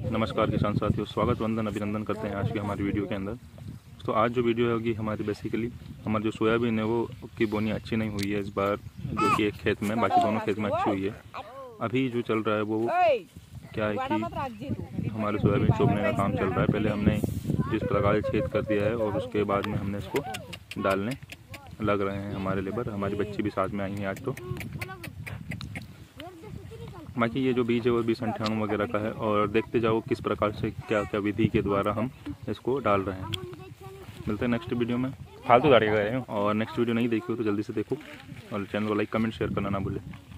नमस्कार किसान साथियों, स्वागत वंदन अभिनंदन करते हैं आज की हमारी वीडियो के अंदर। तो आज जो वीडियो होगी हमारी बेसिकली हमारी जो सोयाबीन है वो की बोनी अच्छी नहीं हुई है इस बार, जो कि एक खेत में, बाकी दोनों खेत में अच्छी हुई है। अभी जो चल रहा है वो क्या है कि हमारे सोयाबीन चोपने का काम चल रहा है। पहले हमने जिस प्रकार से छेद कर दिया है और उसके बाद में हमने इसको डालने लग रहे हैं हमारे लेबर, हमारी बच्ची भी साथ में आई हैं आज। तो बाकी ये जो बीज है वो बीज 98 वगैरह का है, और देखते जाओ किस प्रकार से क्या क्या विधि के द्वारा हम इसको डाल रहे हैं। मिलते हैं नेक्स्ट वीडियो में। फालतू गाड़ी गए हैं, और नेक्स्ट वीडियो नहीं देखी हो तो जल्दी से देखो, और चैनल को लाइक कमेंट शेयर करना ना भूलें।